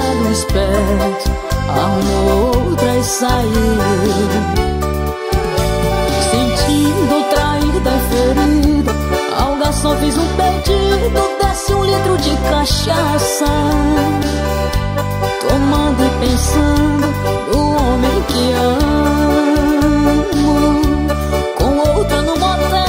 olhos perto, arrumou outra e saiu. Sentindo traída e ferida, ao garçom fiz um pedido, desce 1 litro de cachaça. Tomando e pensando no homem que amo, com outra no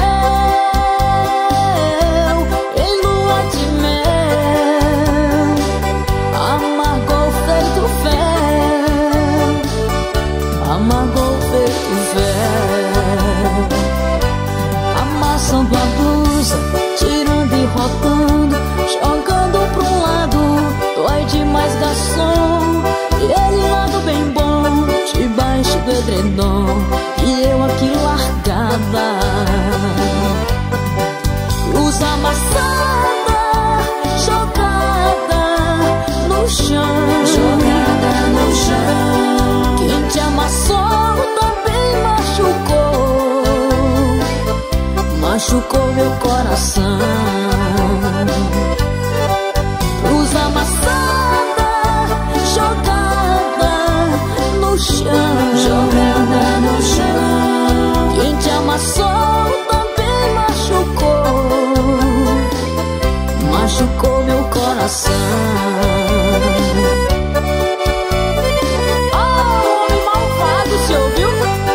motel, em lua de mel, amargou feito fel, amargou feito fel. Amassando a blusa, tirando e rodando, jogando pra um lado, dói demais, garçom. E ele lá do bem bom, debaixo do edredom, e eu aqui largada. Luz amassada, jogada no chão, jogada no chão. Quem te amassou também machucou, machucou meu coração. Luz amassada, jogada no chão, jogada no chão. Quem te amassou também machucou, machucou meu coração. Oh, homem malvado, se ouviu?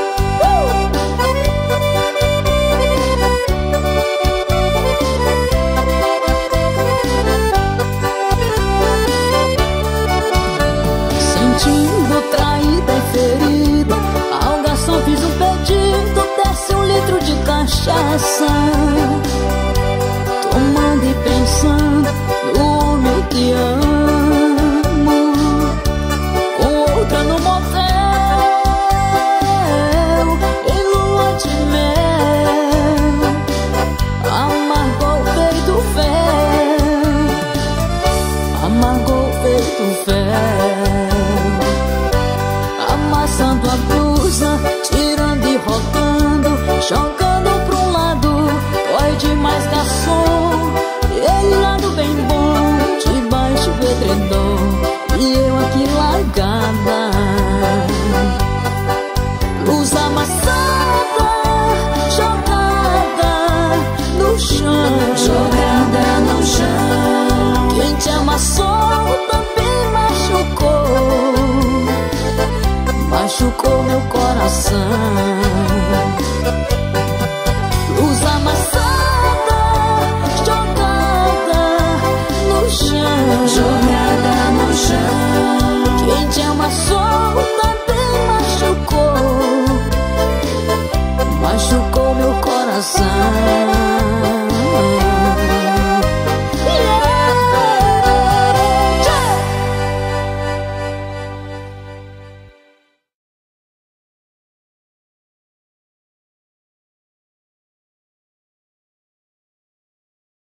Sentindo traída e ferida, ao garçom fiz um pedido, desce 1 litro de cachaça. Tomando e pensando no homem que amo, com outra no motel, em lua de mel, amargou feito fel, amargou feito fel. Amassando a blusa, tirando e rodando, jogando